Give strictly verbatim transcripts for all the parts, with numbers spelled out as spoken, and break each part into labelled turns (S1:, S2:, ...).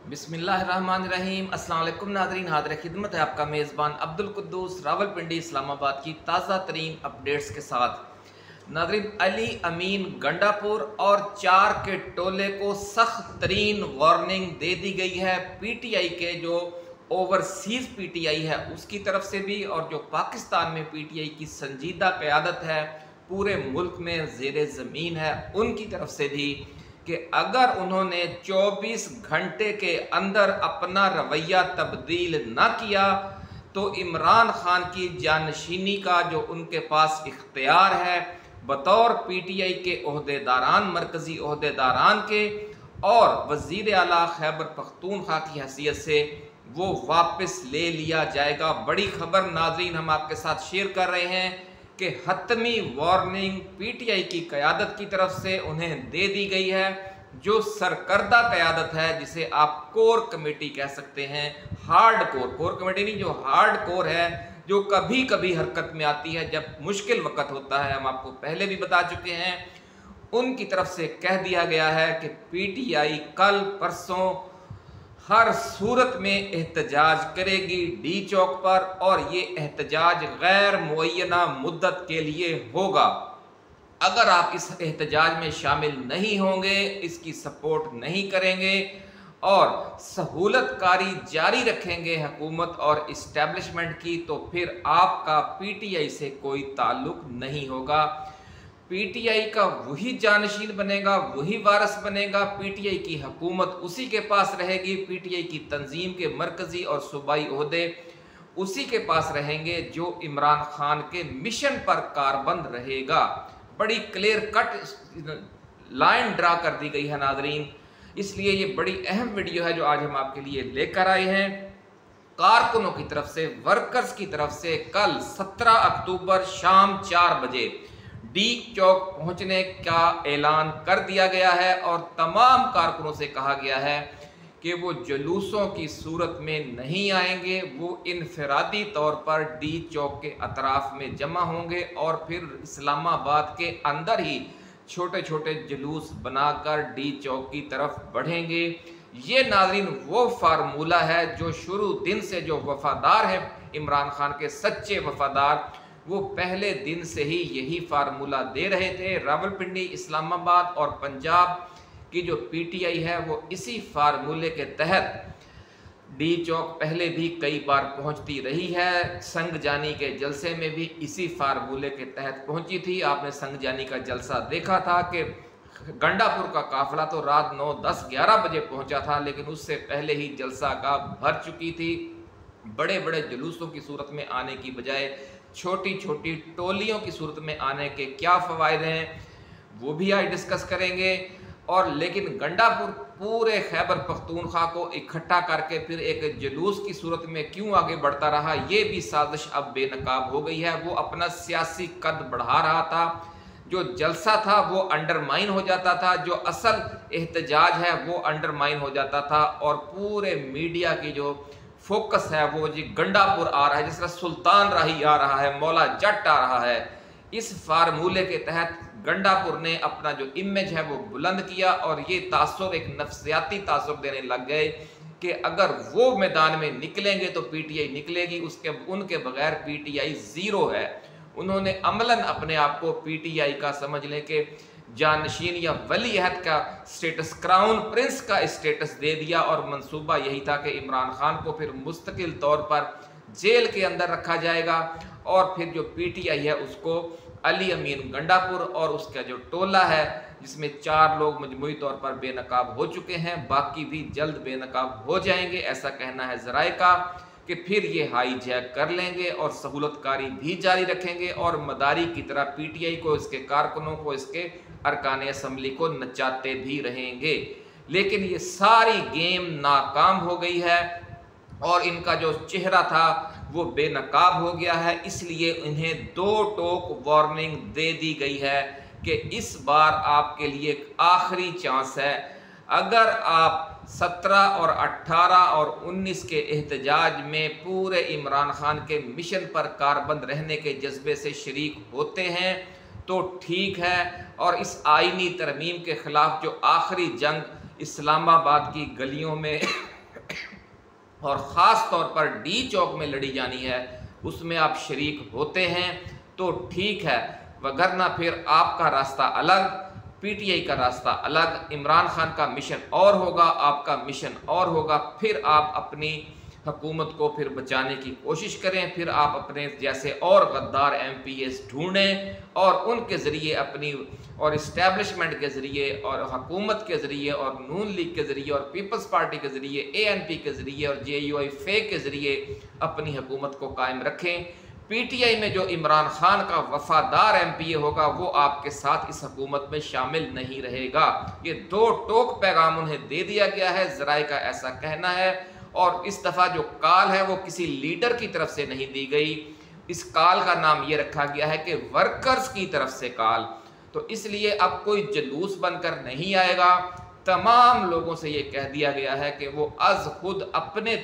S1: बिस्मिल्लाहिर्रहमानिर्रहीम। अस्सलाम वालेकुम नाज़रीन, हाज़िर खिदमत है आपका मेज़बान अब्दुल कुद्दूस रावलपिंडी इस्लामाबाद की ताज़ा तरीन अपडेट्स के साथ। नाज़रीन, अली अमीन गंडापुर और चार के टोले को सख्त तरीन वार्निंग दे दी गई है। पी टी आई के जो ओवरसीज़ पी टी आई है उसकी तरफ से भी, और जो पाकिस्तान में पी टी आई की संजीदा क़यादत है, पूरे मुल्क में ज़ेरे ज़मीन है, उनकी तरफ से भी कि अगर उन्होंने चौबीस घंटे के अंदर अपना रवैया तब्दील ना किया तो इमरान खान की जानशीनी का जो उनके पास इख्तियार है बतौर पी टी आई के ओहदेदारान, मरकज़ी ओहदेदारान के और वज़ीर आला खैबर पख्तूनख्वा की हैसियत से, वो वापस ले लिया जाएगा। बड़ी खबर नाज़रीन हम आपके साथ शेयर कर रहे हैं कि हतमी वार्निंग पी टी आई की क़यादत की तरफ से उन्हें दे दी गई है। जो सरकर्दा क़यादत है, जिसे आप कोर कमेटी कह सकते हैं, हार्ड कोर कोर कमेटी नहीं, जो हार्ड कोर है, जो कभी कभी हरकत में आती है जब मुश्किल वक़्त होता है, हम आपको पहले भी बता चुके हैं, उनकी तरफ से कह दिया गया है कि पी टी आई कल परसों हर सूरत में एहतजाज करेगी डी चौक पर, और ये एहतजाज गैर मुअय्यना मुद्दत के लिए होगा। अगर आप इस एहतजाज में शामिल नहीं होंगे, इसकी सपोर्ट नहीं करेंगे और सहूलतकारी जारी रखेंगे हुकूमत और इस्टेब्लिशमेंट की, तो फिर आपका पी टी आई से कोई ताल्लुक नहीं होगा। पी टी आई का वही जानशीन बनेगा, वही वारस बनेगा, पी टी आई की हुकूमत उसी के पास रहेगी, पी टी आई की तंजीम के मरकज़ी और सूबाई ओहदे उसी के पास रहेंगे जो इमरान खान के मिशन पर कारबंद रहेगा। बड़ी क्लियर कट लाइन ड्रा कर दी गई है नाजरीन, इसलिए ये बड़ी अहम वीडियो है जो आज हम आपके लिए लेकर आए हैं। कारकुनों की तरफ से, वर्कर्स की तरफ से कल सत्रह अक्टूबर शाम चार बजे डी चौक पहुंचने का ऐलान कर दिया गया है और तमाम कारकुनों से कहा गया है कि वो जुलूसों की सूरत में नहीं आएंगे, वो इनफरादी तौर पर डी चौक के अतराफ में जमा होंगे और फिर इस्लामाबाद के अंदर ही छोटे छोटे जुलूस बनाकर डी चौक की तरफ बढ़ेंगे। ये नाज़रीन वो फार्मूला है जो शुरू दिन से, जो वफादार है इमरान खान के सच्चे वफादार, वो पहले दिन से ही यही फार्मूला दे रहे थे। रावलपिंडी, इस्लामाबाद और पंजाब की जो पी टी आई है वो इसी फार्मूले के तहत डी चौक पहले भी कई बार पहुंचती रही है। संग जानी के जलसे में भी इसी फार्मूले के तहत पहुंची थी। आपने संग जानी का जलसा देखा था कि गंडापुर का काफिला तो रात नौ दस ग्यारह बजे पहुंचा था, लेकिन उससे पहले ही जलसा का भर चुकी थी। बड़े बड़े जुलूसों की सूरत में आने की बजाय छोटी छोटी टोलियों की सूरत में आने के क्या फ़वायद हैं वो भी आज डिस्कस करेंगे। और लेकिन गंडापुर पूरे खैबर पख्तूनख्वा को इकट्ठा करके फिर एक जुलूस की सूरत में क्यों आगे बढ़ता रहा, ये भी साजिश अब बेनकाब हो गई है। वो अपना सियासी कद बढ़ा रहा था, जो जलसा था वो अंडरमाइन हो जाता था, जो असल एहतजाज है वो अंडरमाइन हो जाता था, और पूरे मीडिया की जो फोकस है वो जी गंडापुर आ रहा है, जिस तरह सुल्तान राही आ रहा है, मौला जट आ रहा है। इस फार्मूले के तहत गंडापुर ने अपना जो इमेज है वो बुलंद किया और ये तासुर, एक नफ्सियाती तासुर देने लग गए कि अगर वो मैदान में निकलेंगे तो पी टी आई निकलेगी, उसके उनके बगैर पी टी आई ज़ीरो है। उन्होंने अमलन अपने आप को पी टी आई का समझ लें कि जानशीन या वली अहद का स्टेटस, क्राउन प्रिंस का स्टेटस दे दिया, और मंसूबा यही था कि इमरान खान को फिर मुस्तकिल तौर पर जेल के अंदर रखा जाएगा और फिर जो पी टी आई है उसको अली अमीन गंडापुर और उसका जो टोला है, जिसमें चार लोग मजमूई तौर पर बेनकाब हो चुके हैं, बाकी भी जल्द बेनकाब हो जाएंगे, ऐसा कहना है ज़राए का, कि फिर ये हाई जैक कर लेंगे और सहूलतकारी भी जारी रखेंगे और मदारी की तरह पी टी आई को, इसके कारकुनों को, इसके अरकान असम्बली को नचाते भी रहेंगे। लेकिन ये सारी गेम नाकाम हो गई है और इनका जो चेहरा था वो बेनकाब हो गया है। इसलिए इन्हें दो टोक वार्निंग दे दी गई है कि इस बार आपके लिए एक आखिरी चांस है। अगर आप सत्रह और अठारह और उन्नीस के एहतजाज में पूरे इमरान खान के मिशन पर कारबंद रहने के जज्बे से शरीक होते हैं तो ठीक है, और इस आईनी तरमीम के ख़िलाफ़ जो आखिरी जंग इस्लामाबाद की गलियों में और ख़ास तौर पर डी चौक में लड़ी जानी है, उसमें आप शरीक होते हैं तो ठीक है, वगरना फिर आपका रास्ता अलग, पीटीआई का रास्ता अलग, इमरान खान का मिशन और होगा, आपका मिशन और होगा। फिर आप अपनी हुकूमत को फिर बचाने की कोशिश करें, फिर आप अपने जैसे और गद्दार एम पी एस ढूंढें और उनके ज़रिए अपनी और इस्टेब्लिशमेंट के ज़रिए और हुकूमत के ज़रिए और नून लीग के ज़रिए और पीपल्स पार्टी के ज़रिए, ए एन पी के ज़रिए और जे यू आई फे के ज़रिए अपनी हुकूमत को कायम रखें। पीटीआई में जो इमरान खान का वफादार एम पी ए होगा वो आपके साथ इस हुकूमत में शामिल नहीं रहेगा। ये दो टोक पैगाम उन्हें दे दिया गया है, ज़राए का ऐसा कहना है। और इस दफ़ा जो काल है वो किसी लीडर की तरफ से नहीं दी गई, इस काल का नाम ये रखा गया है कि वर्कर्स की तरफ से काल। तो इसलिए अब कोई जुलूस बनकर नहीं आएगा, तमाम लोगों से ये कह दिया गया है कि वो अज खुद अपने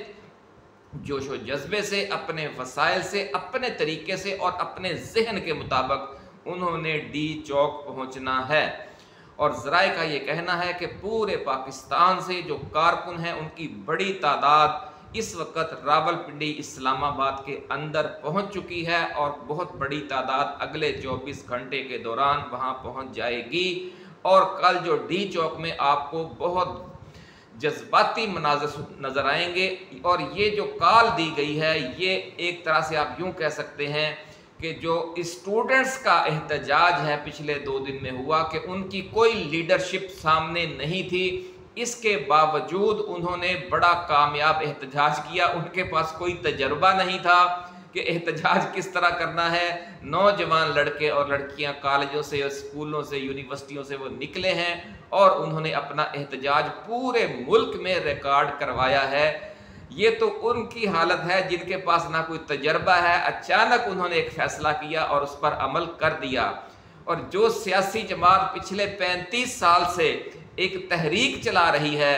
S1: जोश व जज्बे से, अपने वसाइल से, अपने तरीके से और अपने जहन के मुताबिक उन्होंने डी चौक पहुंचना है। और ज़राए का ये कहना है कि पूरे पाकिस्तान से जो कारकुन हैं उनकी बड़ी तादाद इस वक्त रावलपिंडी इस्लामाबाद के अंदर पहुंच चुकी है और बहुत बड़ी तादाद अगले चौबीस घंटे के दौरान वहां पहुंच जाएगी। और कल जो डी चौक में आपको बहुत जज्बाती मनाज़र नज़र आएंगे। और ये जो काल दी गई है ये एक तरह से आप यूँ कह सकते हैं कि जो स्टूडेंट्स का एहतजाज है पिछले दो दिन में हुआ कि उनकी कोई लीडरशिप सामने नहीं थी, इसके बावजूद उन्होंने बड़ा कामयाब एहतजाज किया। उनके पास कोई तजर्बा नहीं था कि एहतजाज किस तरह करना है। नौजवान लड़के और लड़कियां कॉलेजों से, स्कूलों से, यूनिवर्सिटियों से वो निकले हैं और उन्होंने अपना एहतजाज पूरे मुल्क में रिकॉर्ड करवाया है। ये तो उनकी हालत है जिनके पास ना कोई तजर्बा है, अचानक उन्होंने एक फैसला किया और उस पर अमल कर दिया। और जो सियासी जमात पिछले पैंतीस साल से एक तहरीक चला रही है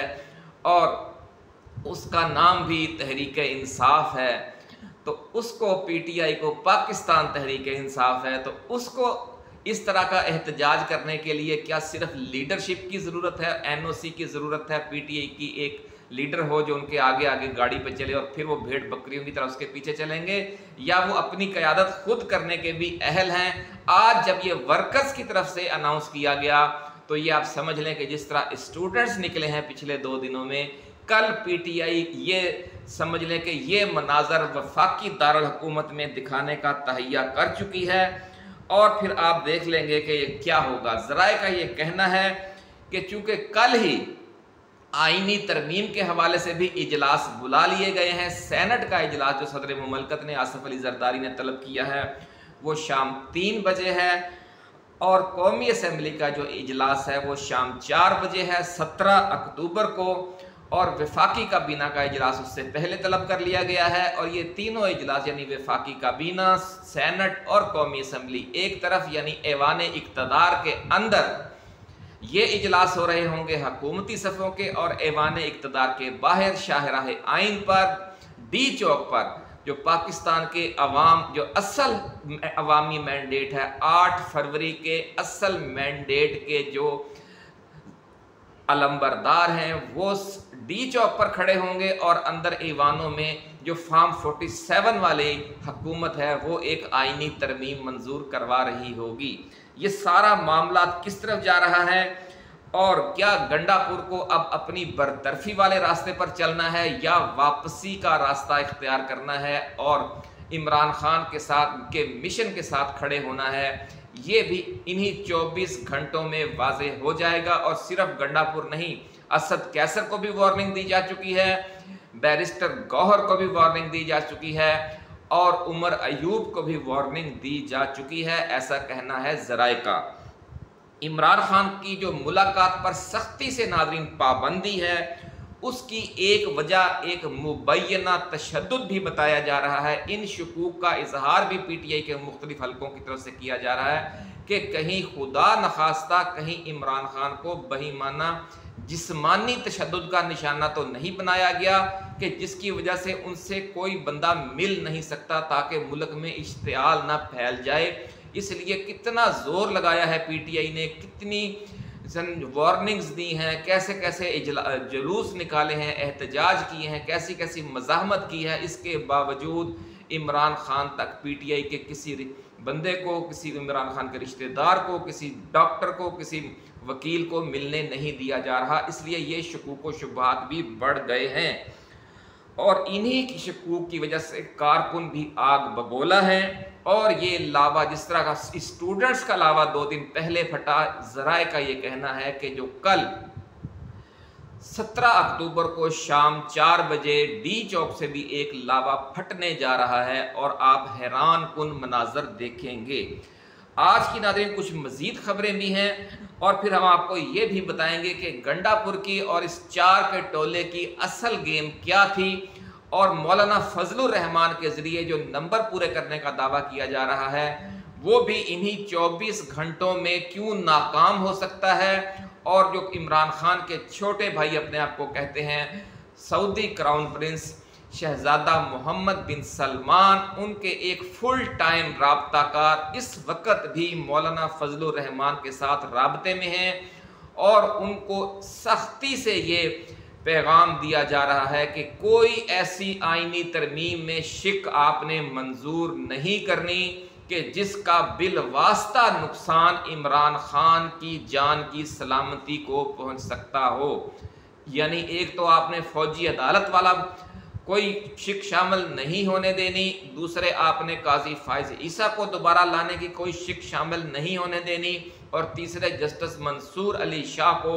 S1: और उसका नाम भी तहरीक इंसाफ है, तो उसको पीटीआई को पाकिस्तान तहरीक इंसाफ है, तो उसको इस तरह का एहतजाज करने के लिए क्या सिर्फ लीडरशिप की ज़रूरत है, एन ओ सी की ज़रूरत है, पीटीआई की एक लीडर हो जो उनके आगे आगे गाड़ी पे चले और फिर वो भेड़ बकरियों की तरह उसके पीछे चलेंगे, या वो अपनी क़यादत खुद करने के भी अहल हैं। आज जब ये वर्कर्स की तरफ से अनाउंस किया गया तो ये आप समझ लें कि जिस तरह स्टूडेंट्स निकले हैं पिछले दो दिनों में, कल पीटीआई ये समझ लें कि ये मनाजर वफाकी दारुल हुकूमत में दिखाने का तहैया कर चुकी है। और फिर आप देख लेंगे कि ये क्या होगा। ज़राए का ये कहना है कि चूँकि कल ही आईनी तरमीम के हवाले से भी इजलास बुला लिए गए हैं, सेनेट का इजलास जो सदर मुमलकत ने आसिफ अली जरदारी ने तलब किया है वो शाम तीन बजे है, और कौमी असम्बली का जो इजलास है वो शाम चार बजे है सत्रह अक्टूबर को, और वफाकी काबीना का इजलास उससे पहले तलब कर लिया गया है। और ये तीनों इजलास यानी वफाकी काबीना, सेनेट और कौमी असम्बली एक तरफ यानी ऐवान इक़्तिदार के अंदर ये इजलास हो रहे होंगे हुकूमती सफ़ों के, और ऐवान इक़्तिदार के बाहर शाहराह आइन पर डी चौक पर जो पाकिस्तान के अवाम जो असल अवामी मैंडेट है, आठ फरवरी के असल मैंडेट के जो अलंबरदार हैं वो डी चौक पर खड़े होंगे, और अंदर ईवानों में जो फार्म सैंतालीस वाली हुकूमत है वो एक आईनी तरमीम मंजूर करवा रही होगी। ये सारा मामला किस तरफ जा रहा है, और क्या गंडापुर को अब अपनी बरतरफी वाले रास्ते पर चलना है या वापसी का रास्ता इख्तियार करना है और इमरान खान के साथ के मिशन के साथ खड़े होना है, ये भी इन्हीं चौबीस घंटों में वाज़ेह हो जाएगा। और सिर्फ गंडापुर नहीं, असद कैसर को भी वार्निंग दी जा चुकी है, बैरिस्टर गौहर को भी वार्निंग दी जा चुकी है, और उमर अयूब को भी वार्निंग दी जा चुकी है, ऐसा कहना है ज़राए का। इमरान खान की जो मुलाकात पर सख्ती से नाज़रीन पाबंदी है, उसकी एक वजह एक मुबैना तशद्दुद भी बताया जा रहा है। इन शकूक का इजहार भी पीटीआई के मुख्तलिफ हलकों की तरफ से किया जा रहा है कि कहीं खुदा नखास्ता कहीं इमरान खान को बहीमाना जिस्मानी तशद्दुद का निशाना तो नहीं बनाया गया कि जिसकी वजह से उनसे कोई बंदा मिल नहीं सकता ताकि मुल्क में इश्तिआल ना फैल जाए। इसलिए कितना जोर लगाया है पीटीआई ने, कितनी वार्निंग्स दी हैं, कैसे कैसे जुलूस निकाले हैं, एहतजाज किए हैं, कैसी कैसी मज़ाहमत की है, इसके बावजूद इमरान खान तक पीटीआई के किसी बंदे को, किसी इमरान खान के रिश्तेदार को, किसी डॉक्टर को, किसी वकील को मिलने नहीं दिया जा रहा। इसलिए ये शकूक व शुबहात भी बढ़ गए हैं और इन्हीं की शकूक की वजह से कारकुन भी आग बगोला है। और ये लावा, जिस तरह का स्टूडेंट्स का लावा दो दिन पहले फटा, ज़राए का ये कहना है कि जो कल सत्रह अक्टूबर को शाम चार बजे डी चौक से भी एक लावा फटने जा रहा है और आप हैरान कुन मनाजर देखेंगे। आज की नाज़रीन कुछ मज़ीद खबरें भी हैं और फिर हम आपको ये भी बताएंगे कि गंडापुर की और इस चार के टोले की असल गेम क्या थी और मौलाना फजलुर रहमान के ज़रिए जो नंबर पूरे करने का दावा किया जा रहा है वो भी इन्हीं चौबीस घंटों में क्यों नाकाम हो सकता है। और जो इमरान खान के छोटे भाई अपने आप को कहते हैं सऊदी क्राउन प्रिंस शहजादा मोहम्मद बिन सलमान, उनके एक फुल टाइम राब्ताकार इस वक्त भी मौलाना फजलुर रहमान के साथ राब्ते में हैं और उनको सख्ती से ये पैगाम दिया जा रहा है कि कोई ऐसी आईनी तरमीम में शिक आपने मंजूर नहीं करनी कि जिसका बिल वास्ता नुकसान इमरान खान की जान की सलामती को पहुंच सकता हो। यानी एक तो आपने फौजी अदालत वाला कोई शिक शामिल नहीं होने देनी, दूसरे आपने काजी फाइज ईसा को दोबारा लाने की कोई शिक शामिल नहीं होने देनी और तीसरे जस्टिस मंसूर अली शाह को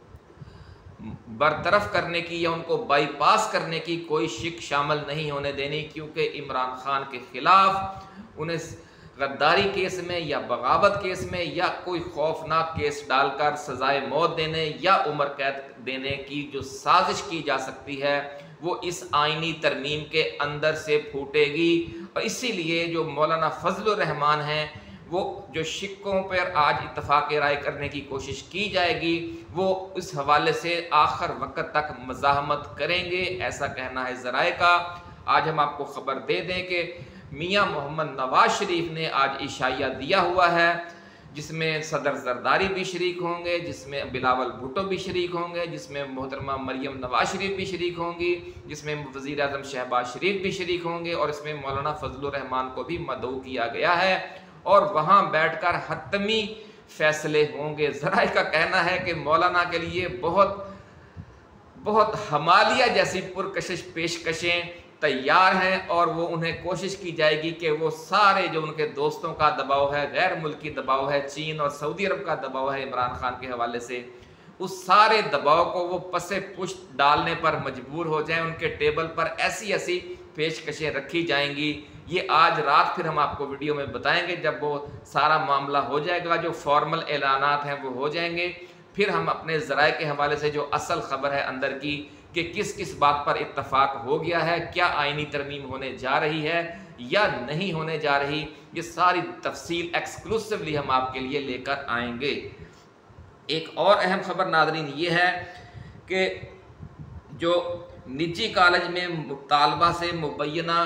S1: बरतरफ करने की या उनको बाईपास करने की कोई शिक शामिल नहीं होने देनी, क्योंकि इमरान खान के खिलाफ उन्हें गद्दारी केस में या बगावत केस में या कोई खौफनाक केस डालकर सजाए मौत देने या उम्र कैद देने की जो साजिश की जा सकती है वो इस आईनी तरमीम के अंदर से फूटेगी। और इसीलिए जो मौलाना फजलुर रहमान हैं वो जो शिक्कों पर आज इत्तफाक राय करने की कोशिश की जाएगी वो इस हवाले से आखिर वक्त तक मज़ाहमत करेंगे, ऐसा कहना है ज़राए का। आज हम आपको ख़बर दे दें कि मियाँ मोहम्मद नवाज शरीफ ने आज इशाया दिया हुआ है जिसमें सदर जरदारी भी शरीक होंगे, जिसमें बिलावल भुट्टो भी शरीक होंगे, जिसमें मोहतरमा मरियम नवाज शरीफ भी शरीक होंगी, जिसमें वज़ीर आज़म शहबाज शरीफ भी शरीक होंगे और इसमें मौलाना फजलुर रहमान को भी मदऊ किया गया है और वहाँ बैठकर हतमी फैसले होंगे। ज़राए का कहना है कि मौलाना के लिए बहुत बहुत हमालिया जैसी पुरकशिश पेशकशें तैयार हैं और वो उन्हें कोशिश की जाएगी कि वो सारे जो उनके दोस्तों का दबाव है, गैर मुल्की दबाव है, चीन और सऊदी अरब का दबाव है इमरान खान के हवाले से, उस सारे दबाव को वो पसे पुश्त डालने पर मजबूर हो जाएं। उनके टेबल पर ऐसी ऐसी पेशकशें रखी जाएंगी। ये आज रात फिर हम आपको वीडियो में बताएंगे जब वो सारा मामला हो जाएगा, जो फॉर्मल ऐलानात हैं वो हो जाएंगे। फिर हम अपने ज़राए के हवाले से जो असल खबर है अंदर की कि किस किस बात पर इत्तफाक हो गया है, क्या आईनी तरमीम होने जा रही है या नहीं होने जा रही, ये सारी तफसील एक्सक्लूसिवली हम आपके लिए लेकर आएंगे। एक और अहम खबर नाज़रीन ये है कि जो निजी कॉलेज में तालबा से मुबैना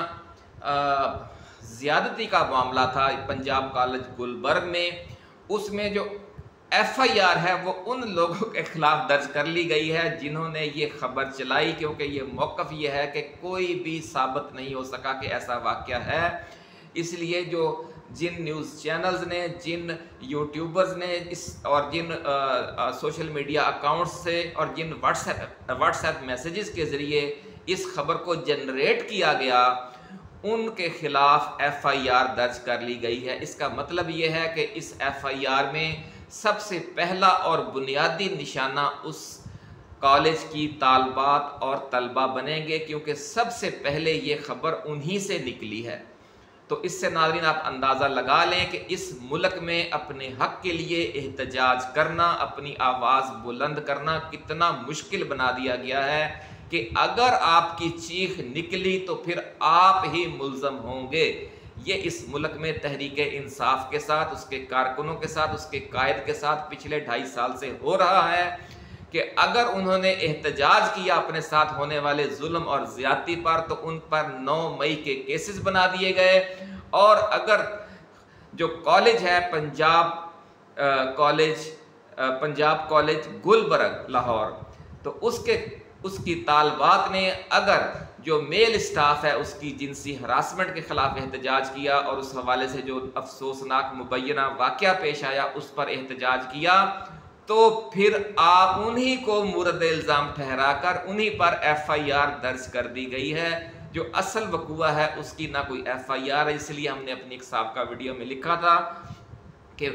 S1: ज़्यादती का मामला था पंजाब कॉलेज गुलबर्ग में, उसमें जो एफ आई आर है वो उन लोगों के खिलाफ दर्ज कर ली गई है जिन्होंने ये खबर चलाई, क्योंकि ये मौक़िफ़ ये है कि कोई भी साबित नहीं हो सका कि ऐसा वाक़या है। इसलिए जो जिन न्यूज़ चैनल्स ने, जिन यूट्यूबर्स ने इस और जिन आ, आ, सोशल मीडिया अकाउंट्स से और जिन व्हाट्सएप व्हाट्सएप मैसेजेस के ज़रिए इस खबर को जनरेट किया गया उनके खिलाफ एफ आई आर दर्ज कर ली गई है। इसका मतलब ये है कि इस एफ आई आर में सबसे पहला और बुनियादी निशाना उस कॉलेज की तालबात और तलबा बनेंगे, क्योंकि सबसे पहले ये खबर उन्हीं से निकली है। तो इससे नाज़रीन आप अंदाज़ा लगा लें कि इस मुल्क में अपने हक़ के लिए एहतजाज करना, अपनी आवाज़ बुलंद करना कितना मुश्किल बना दिया गया है कि अगर आपकी चीख निकली तो फिर आप ही मुल्ज़म होंगे। ये इस मुल्क में तहरीक इंसाफ के साथ, उसके कारकुनों के साथ, उसके कायद के साथ पिछले ढाई साल से हो रहा है कि अगर उन्होंने एहतजाज किया अपने साथ होने वाले जुल्म और ज़्यादती पर तो उन पर नौ मई के केसेस बना दिए गए। और अगर जो कॉलेज है पंजाब कॉलेज पंजाब कॉलेज गुलबर्ग लाहौर, तो उसके उसकी तालबात ने अगर जो मेल स्टाफ है उसकी जिनसी हरासमेंट के खिलाफ एहतजाज किया और उस हवाले से जो अफसोसनाक मुबैना वाक़या पेश आया उस पर एहतजाज किया, तो फिर आप उन्हीं को मुरद इल्ज़ाम ठहरा कर उन्हीं पर एफ आई आर दर्ज कर दी गई है। जो असल वकूआ है उसकी ना कोई एफ आई आर है। इसलिए हमने अपनी एक साबका वीडियो में लिखा था कि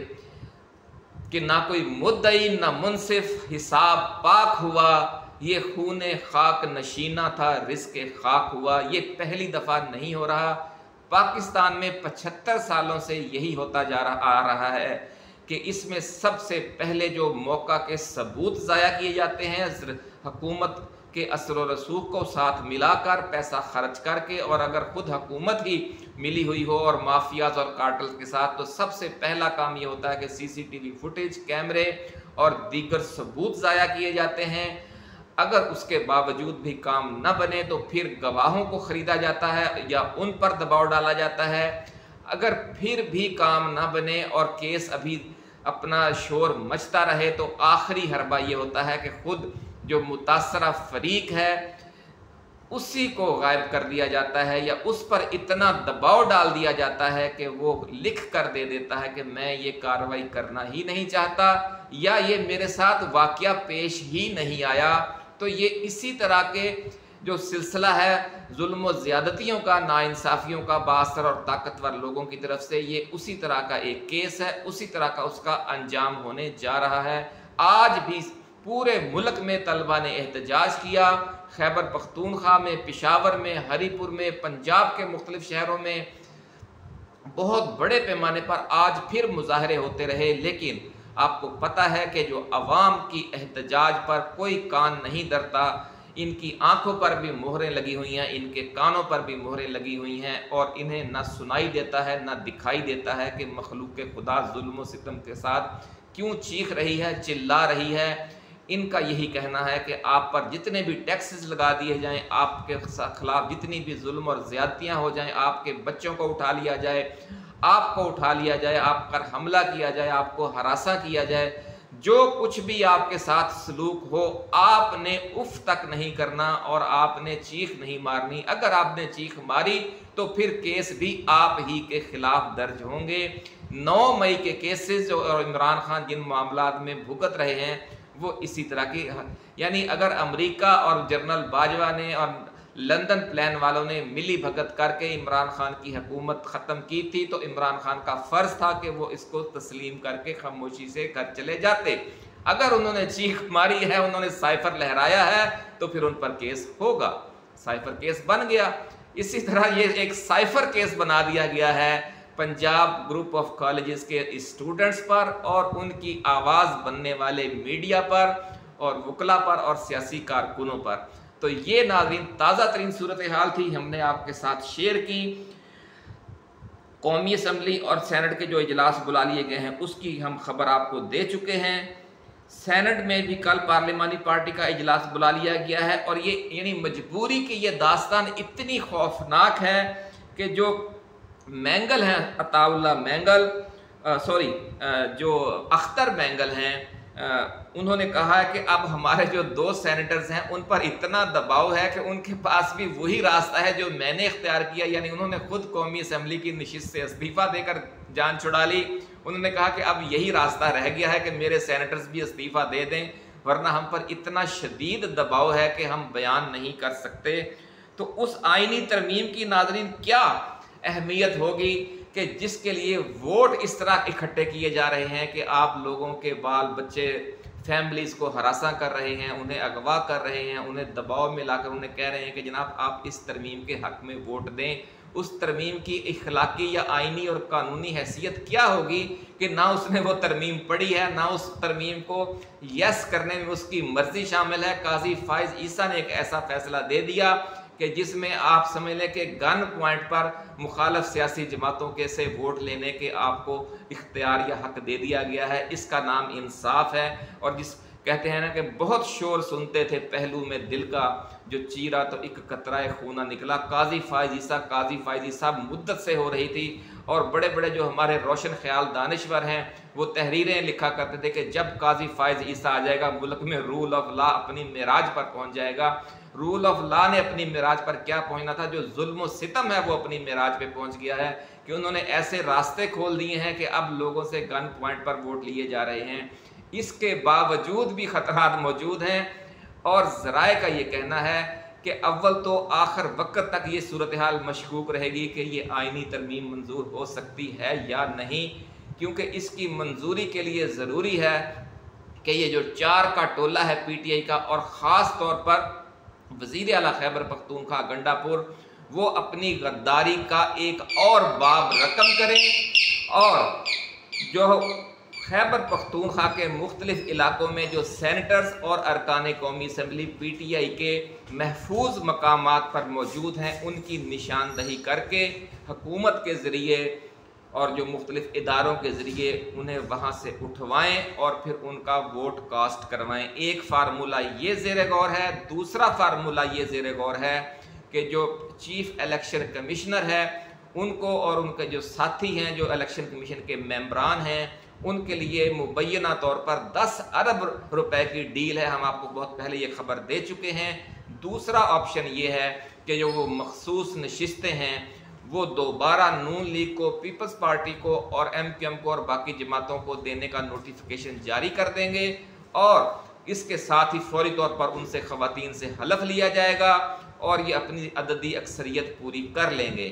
S1: कि ना कोई मुद्दई ना मुनसिफ, हिसाब पाक हुआ, ये खूने खाक नशीना था, रिस्क खाक हुआ। ये पहली दफ़ा नहीं हो रहा। पाकिस्तान में पचहत्तर सालों से यही होता जा रहा आ रहा है कि इसमें सबसे पहले जो मौका के सबूत ज़ाया किए जाते हैं हुकूमत के असर व रसूख को साथ मिलाकर पैसा खर्च करके, और अगर खुद हुकूमत ही मिली हुई हो और माफियाज और कार्टल्स के साथ, तो सबसे पहला काम ये होता है कि सीसीटीवी फुटेज, कैमरे और दीगर सबूत ज़ाया किए जाते हैं। अगर उसके बावजूद भी काम न बने तो फिर गवाहों को ख़रीदा जाता है या उन पर दबाव डाला जाता है। अगर फिर भी काम न बने और केस अभी अपना शोर मचता रहे तो आखिरी हरबा ये होता है कि खुद जो मुतासरा फरीक है उसी को गायब कर दिया जाता है या उस पर इतना दबाव डाल दिया जाता है कि वो लिख कर दे देता है कि मैं ये कार्रवाई करना ही नहीं चाहता या ये मेरे साथ वाक़या पेश ही नहीं आया। तो ये इसी तरह के जो सिलसिला है जुल्म और ज़्यादतियों का, नाइंसाफ़ियों का बासर और ताकतवर लोगों की तरफ से, ये उसी तरह का एक केस है, उसी तरह का उसका अंजाम होने जा रहा है। आज भी पूरे मुल्क में तलबा ने एहतजाज किया। खैबर पख्तूनख्वा में, पेशावर में, हरीपुर में, पंजाब के मुख्तलिफ शहरों में बहुत बड़े पैमाने पर आज फिर मुजाहरे होते रहे। लेकिन आपको पता है कि जो अवाम की एहतजाज पर कोई कान नहीं धरता, इनकी आंखों पर भी मोहरें लगी हुई हैं, इनके कानों पर भी मोहरें लगी हुई हैं और इन्हें ना सुनाई देता है ना दिखाई देता है कि मखलूक खुदा जुल्म सितम के साथ क्यों चीख रही है, चिल्ला रही है। इनका यही कहना है कि आप पर जितने भी टैक्सेस लगा दिए जाएं, आपके खिलाफ जितनी भी जुल्म और ज़्यादतियाँ हो जाएं, आपके बच्चों को उठा लिया जाए, आपको उठा लिया जाए, आप पर हमला किया जाए, आपको हरासा किया जाए, जो कुछ भी आपके साथ सलूक हो, आपने उफ तक नहीं करना और आपने चीख नहीं मारनी। अगर आपने चीख मारी तो फिर केस भी आप ही के खिलाफ दर्ज होंगे। नौ मई के केसेस और इमरान खान जिन मामलात में भुगत रहे हैं वो इसी तरह की, यानी अगर अमेरिका और जनरल बाजवा ने और लंदन प्लान वालों ने मिली भगत करके इमरान खान की हुकूमत ख़त्म की थी तो इमरान खान का फ़र्ज़ था कि वो इसको तस्लीम करके खामोशी से घर चले जाते। अगर उन्होंने चीख मारी है, उन्होंने साइफर लहराया है, तो फिर उन पर केस होगा। साइफर केस बन गया। इसी तरह ये एक साइफर केस बना दिया गया है पंजाब ग्रुप ऑफ कॉलेजेस के स्टूडेंट्स पर और उनकी आवाज़ बनने वाले मीडिया पर और वकला पर और सियासी कारकुनों पर। तो ये नाज़रीन ताज़ा तरीन सूरत हाल थी, हमने आपके साथ शेयर की। कौमी असम्बली और सेनेट के जो इजलास बुला लिए गए हैं उसकी हम खबर आपको दे चुके हैं। सेनेट में भी कल पार्लिमानी पार्टी का इजलास बुला लिया गया है और ये यानी मजबूरी की ये दास्तान इतनी खौफनाक है कि जो मैंगल हैं, अताउल्ला मैंगल, सॉरी जो अख्तर मैंगल हैं, उन्होंने कहा है कि अब हमारे जो दो सेनेटर्स हैं उन पर इतना दबाव है कि उनके पास भी वही रास्ता है जो मैंने इख्तियार किया। यानी उन्होंने खुद कौमी असम्बली की नशिस्त से इस्तीफ़ा देकर जान छुड़ा ली। उन्होंने कहा कि अब यही रास्ता रह गया है कि मेरे सेनेटर्स भी इस्तीफ़ा दे दें, वरना हम पर इतना शदीद दबाव है कि हम बयान नहीं कर सकते। तो उस आइनी तरमीम की नाज़रीन क्या अहमियत होगी कि जिसके लिए वोट इस तरह इकट्ठे किए जा रहे हैं कि आप लोगों के बाल बच्चे, फैमिलीज़ को हरासा कर रहे हैं, उन्हें अगवा कर रहे हैं, उन्हें दबाव में लाकर उन्हें कह रहे हैं कि जनाब आप इस तरमीम के हक़ में वोट दें। उस तरमीम की इखलाकी या आइनी और कानूनी हैसियत क्या होगी कि ना उसने वो तरमीम पढ़ी है, ना उस तरमीम को यस करने में उसकी मर्जी शामिल है। काजी फाइज ईसा ने एक ऐसा फैसला दे दिया कि जिसमें आप समझ लें कि गन पॉइंट पर मुखालफ सियासी जमातों के से वोट लेने के आपको इख्तियार या हक दे दिया गया है। इसका नाम इंसाफ है और जिस कहते हैं ना कि बहुत शोर सुनते थे पहलू में दिल का, जो चीरा तो एक कतराए खूना निकला। काजी फायज ईसा काजी फायज ईसा मुद्दत से हो रही थी, और बड़े बड़े जो हमारे रोशन ख्याल दानिश्वर हैं वो तहरीरें लिखा करते थे कि जब काजी फायज ईसा आ जाएगा मुल्क में रूल ऑफ लॉ अपनी मेराज पर पहुंच जाएगा। रूल ऑफ लॉ ने अपनी मेराज पर क्या पहुंचना था, जो जुल्म सितम है वो अपनी मेराज पे पहुंच गया है कि उन्होंने ऐसे रास्ते खोल दिए हैं कि अब लोगों से गन पॉइंट पर वोट लिए जा रहे हैं। इसके बावजूद भी खतरात मौजूद हैं, और ज़राए का ये कहना है कि अव्वल तो आखिर वक्त तक ये सूरत हाल मशकूक रहेगी कि ये आइनी तरमीम मंजूर हो सकती है या नहीं, क्योंकि इसकी मंजूरी के लिए ज़रूरी है कि ये जो चार का टोला है पी टी आई का, और ख़ास तौर पर वज़ीर आला खैबर पख्तूनख्वा गंडापुर, वो अपनी गद्दारी का एक और बाब रकम करें, और जो खैबर पख्तूनख्वा के मुख्तलिफ इलाकों में जो सेनेटर्स और अरकान कौमी असम्बली पी टी आई के महफूज मकामात पर मौजूद हैं उनकी निशानदही करके हुकूमत के ज़रिए और जो मुख्तलिफ इदारों के ज़रिए उन्हें वहाँ से उठवाएं और फिर उनका वोट कास्ट करवाएं। एक फार्मूला ये ज़ेर गौर है। दूसरा फार्मूला ये ज़ेर गौर है कि जो चीफ इलेक्शन कमिश्नर है उनको और उनके जो साथी हैं जो इलेक्शन कमीशन के मेंबरान हैं उनके लिए मुबैना तौर पर दस अरब रुपए की डील है। हम आपको बहुत पहले ये खबर दे चुके हैं। दूसरा ऑप्शन ये है कि जो वो मखसूस नशिस्तें हैं वो दोबारा नून लीग को, पीपल्स पार्टी को और एम क्यू एम को और बाकी जमातों को देने का नोटिफिकेशन जारी कर देंगे, और इसके साथ ही फौरी तौर पर उनसे ख़वातीन से हलफ लिया जाएगा और ये अपनी अददी अक्सरियत पूरी कर लेंगे।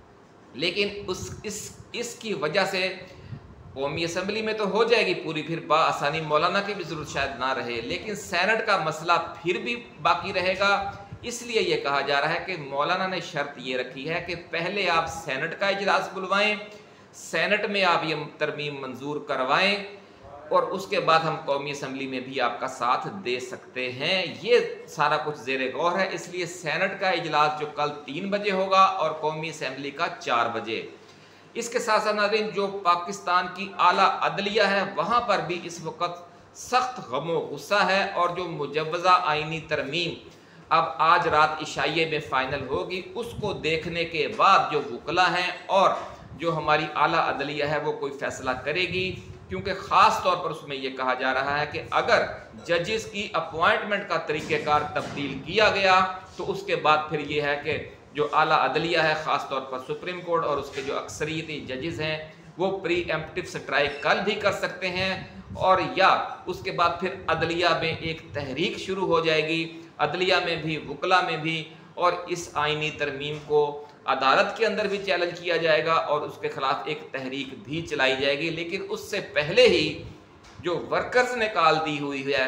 S1: लेकिन उस इस इसकी वजह से कौमी असम्बली में तो हो जाएगी पूरी, फिर बाआसानी मौलाना की भी ज़रूरत शायद ना रहे, लेकिन सेनेट का मसला फिर भी बाकी रहेगा। इसलिए ये कहा जा रहा है कि मौलाना ने शर्त ये रखी है कि पहले आप सेनेट का इजलास बुलवाएं, सेनेट में आप ये तरमीम मंजूर करवाएं, और उसके बाद हम कौमी असम्बली में भी आपका साथ दे सकते हैं। ये सारा कुछ ज़ेर गौर है। इसलिए सेनेट का इजलास जो कल तीन बजे होगा और कौमी असम्बली का चार बजे। इसके साथ साथ नाज़रीन जो पाकिस्तान की आला अदलिया है वहाँ पर भी इस वक्त सख्त गमो गुस्सा है, और जो मुजव्वज़ा आइनी तरमीम अब आज रात इशाइये में फ़ाइनल होगी उसको देखने के बाद जो वकला हैं और जो हमारी आला अदलिया है वो कोई फ़ैसला करेगी, क्योंकि ख़ास तौर पर उसमें यह कहा जा रहा है कि अगर जजेस की अपॉइंटमेंट का तरीक़ेकार तब्दील किया गया तो उसके बाद फिर ये है कि जो आला अदलिया है ख़ास तौर पर सुप्रीम कोर्ट और उसके जो अक्सरियती जजेस हैं वो प्री एम्प्टिव स्ट्राइक कल भी कर सकते हैं, और या उसके बाद फिर अदलिया में एक तहरीक शुरू हो जाएगी, अदलिया में भी वकला में भी, और इस आइनी तरमीम को अदालत के अंदर भी चैलेंज किया जाएगा और उसके खिलाफ एक तहरीक भी चलाई जाएगी। लेकिन उससे पहले ही जो वर्कर्स ने कॉल दी हुई है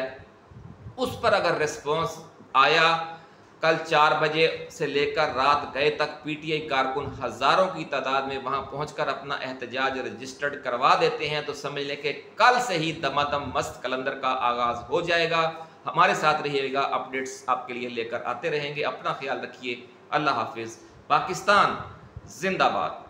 S1: उस पर अगर रिस्पॉन्स आया, कल चार बजे से लेकर रात गए तक पीटीआई कारकुन हज़ारों की तादाद में वहां पहुंचकर अपना एहतजाज रजिस्टर्ड करवा देते हैं, तो समझ लें कि कल से ही दमादम मस्त कलंदर का आगाज़ हो जाएगा। हमारे साथ रहिएगा, अपडेट्स आपके लिए लेकर आते रहेंगे। अपना ख्याल रखिए। अल्लाह हाफिज़। पाकिस्तान जिंदाबाद।